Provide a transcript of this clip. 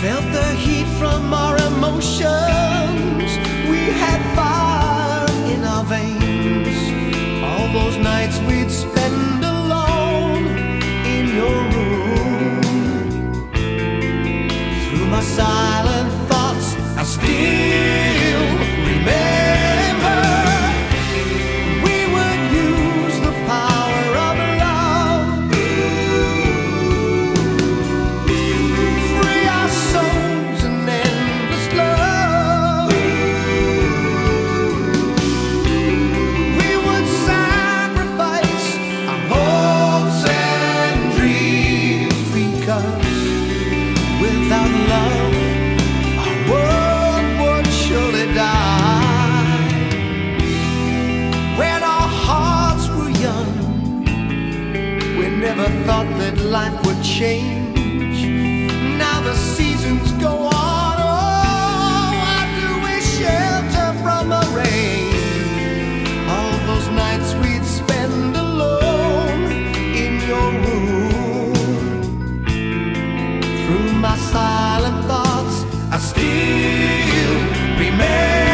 Felt the heat from our emotions. We had fire in our veins. All those nights we'd spend alone in your room. Through my silent thoughts, I still remember. We would use the power of love, free our souls in endless love. We would sacrifice our hopes and dreams, because without love our world would surely die. When our hearts were young, we never thought that life would change. Now the seasons go on. Oh, how do we shelter from the rain? All those nights we'd spend alone in your room. Through my silent thoughts, I still remember.